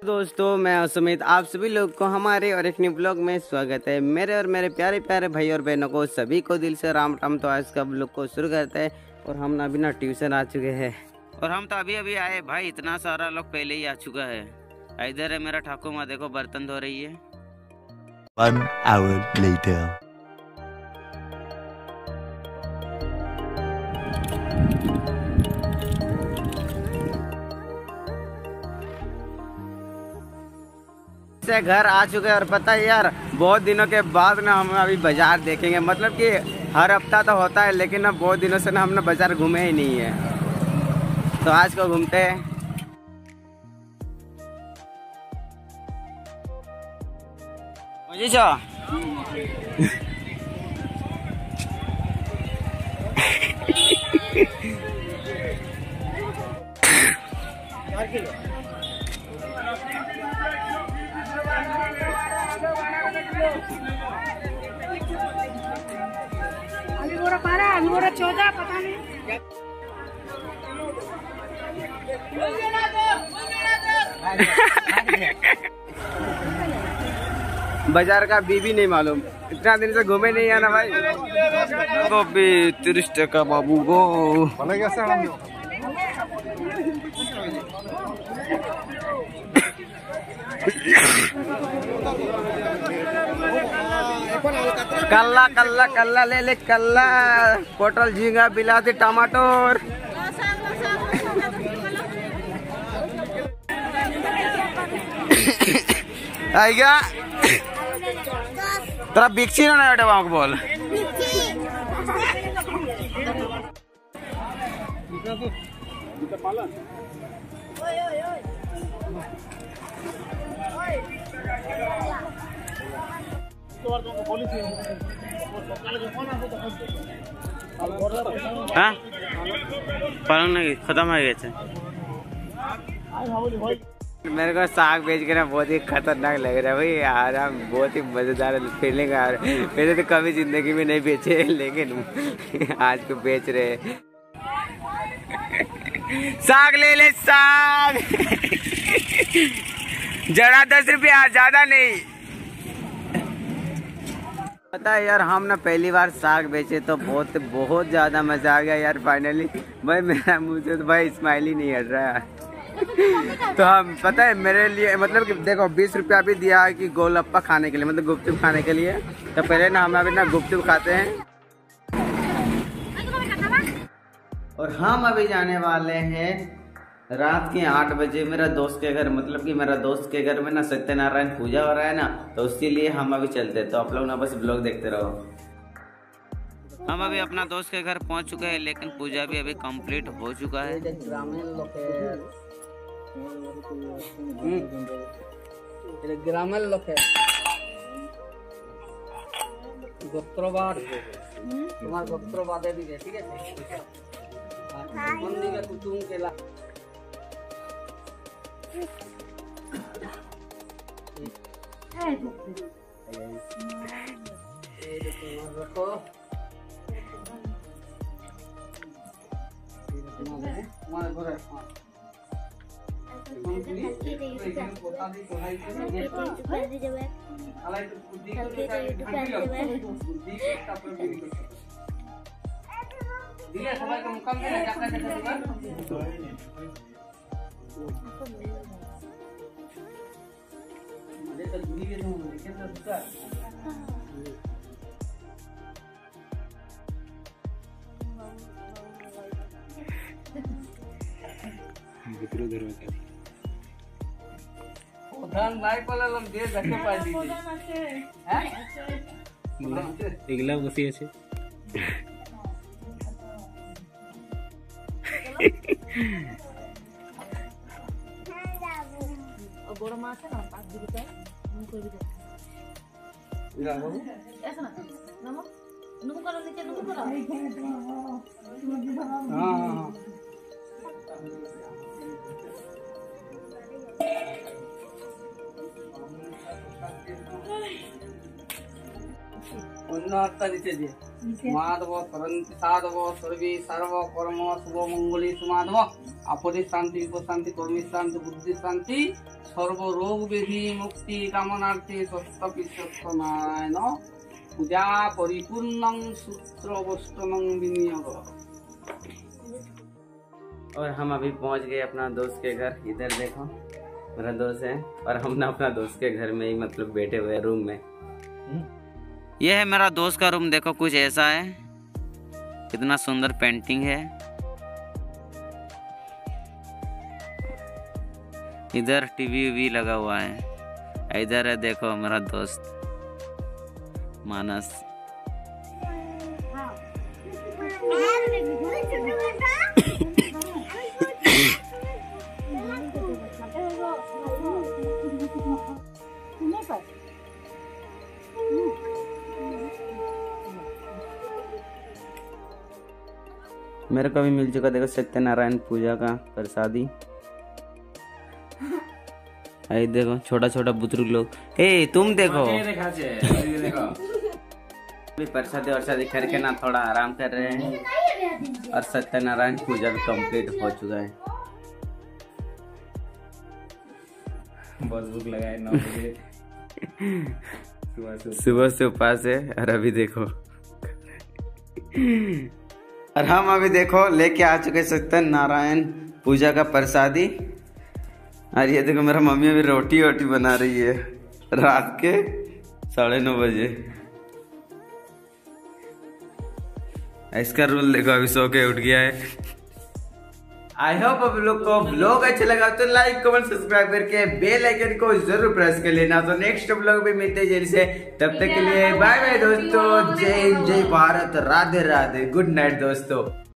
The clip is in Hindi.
दोस्तों मैं सुमित, आप सभी लोग को हमारे और एक न्यू ब्लॉग में स्वागत है। मेरे और मेरे प्यारे प्यारे भाई और बहनों को सभी को दिल से राम राम। तो आज का ब्लॉग को शुरू करते हैं। और हम ना अभी ना ट्यूशन आ चुके हैं और हम तो अभी अभी आए भाई, इतना सारा लोग पहले ही आ चुका है। इधर है मेरा ठाकुर माँ, देखो बर्तन धो रही है। 1 hour later. से घर आ चुके हैं और पता है यार, बहुत दिनों के बाद ना हम अभी बाजार देखेंगे। मतलब कि हर हफ्ता तो होता है, लेकिन ना बहुत दिनों से ना हमने बाजार घूमे ही नहीं है, तो आज को घूमते हैं। अलीगोड़ा 12, अलीगोड़ा 14, पता नहीं। बाजार का बीबी नहीं मालूम, इतना दिन से घूमे नहीं है ना भाई। गोभी 30 टका बाबू गो। कल्ला कल्ला कल्ला ले ले कल्ला, पोटल झींगा बिलाती टमाटर। आएगा तेरा बिक्सी ना बेटे वहां को बोल। हाँ पलंग नहीं खत्म हो गए थे। मेरे को साग बेच के ना बहुत ही खतरनाक लग रहा है भाई यार, बहुत ही मजेदार फीलिंग आ रहा है। मैंने तो कभी जिंदगी में नहीं बेचे, लेकिन आज को बेच रहे। साग ले ले साग। जरा 10 रुपया, ज्यादा नहीं। पता है यार, हम ना पहली बार साग बेचे तो बहुत ज्यादा मजा आ गया यार। फाइनली भाई मेरा मुंह से तो भाई स्माइल ही नहीं हट रहा है। तो हम पता है मेरे लिए मतलब कि देखो 20 रुपया भी दिया है कि गोलगप्पा खाने के लिए, मतलब गुपचुप खाने के लिए। तो पहले ना हम अभी ना गुपचुप खाते हैं। और हम अभी जाने वाले हैं रात के 8 बजे मेरा दोस्त के घर। मतलब कि मेरा दोस्त के घर में ना सत्यनारायण पूजा हो रहा है ना, तो उसी लिए हम अभी चलते हैं। तो आप लोग ना बस ब्लॉग देखते रहो। हम अभी अपना दोस्त के घर पहुंच चुके हैं, लेकिन पूजा भी अभी कंप्लीट हो चुका है। ग्रामीण लोग है गोत्रोबाद, तुम्हारा गोत्रोबाद है, ठीक है। मंदिर का कुतुम केला रखो। दिया सबाई का मुकाम देना जाकर अरे तो दूरी के दूर कितना दूर भितरो दरवाजा ओधान भाई कोला लम दे धक्के पाई दी हैं एगला बसी আছে। बड़ा माछ है ना 5 रुपए कोई भी इला बाबू ऐसा ना नमक नुकु करो नीचे नुकु करो। हां हां उन्ना आता नीचे दिए माधव सरंति साधव सर्वे सर्व कर्म शुभ मंगली सुमाधव आपदे शांति उपशांति कर्मी शांति बुद्धि शांति सर्व रोग व्याधि मुक्ति कामनार्थे स्वस्थ विश्वस्त नारायण पूजा परिपूर्णं सूत्र वस्तुनं विनियोग। और हम अभी पहुंच गए अपना दोस्त के घर। इधर देखो मेरा दोस्त है और हम ना अपना दोस्त के घर में ही मतलब बैठे हुए रूम में। यह है मेरा दोस्त का रूम, देखो कुछ ऐसा है, कितना सुंदर पेंटिंग है। इधर टीवी भी लगा हुआ है। इधर है देखो मेरा दोस्त मानस। मेरे को भी मिल चुका देखो सत्यनारायण पूजा का प्रसादी। आई देखो छोटा छोटा बुतरू लोग। ए तुम देखो अभी प्रसादी वरसादी करके ना थोड़ा आराम कर रहे हैं और सत्यनारायण पूजा भी कंप्लीट हो चुका है। बहुत भूख लगा है 9 बजे सुबह से उपास है। और अभी देखो और हम अभी देखो लेके आ चुके सत्यनारायण पूजा का प्रसादी। और ये देखो मेरा मम्मी अभी रोटी वोटी बना रही है रात के 9:30 बजे। इसका रूल देखो अभी सो के उठ गया है। आई होप आप लोग को व्लॉग अच्छा लगा तो लाइक कमेंट सब्सक्राइब करके बेल आइकन को जरूर प्रेस कर लेना। तो नेक्स्ट व्लॉग में मिलते हैं जल्दी से, तब तक के लिए बाय बाय दोस्तों। जय हिंद, जय भारत, राधे राधे, गुड नाइट दोस्तों।